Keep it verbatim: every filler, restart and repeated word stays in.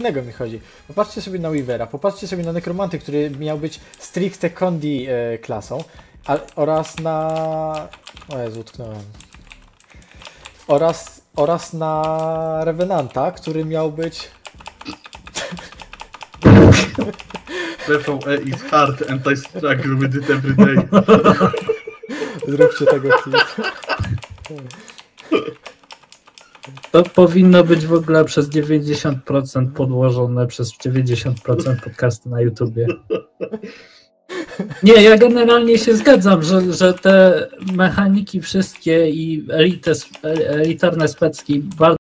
innego mi chodzi. Popatrzcie sobie na Weavera, popatrzcie sobie na Nekromanty, który miał być stricte Condi e, klasą, a, oraz na... O Jezu, utknąłem. Oraz, oraz na Revenanta, który miał być... PvE is hard and I struggle with it every day. Zróbcie tego klip. To powinno być w ogóle przez dziewięćdziesiąt procent podłożone przez dziewięćdziesiąt procent podcastu na YouTubie. Nie, ja generalnie się zgadzam, że, że te mechaniki wszystkie i elite, elitarne specki bardzo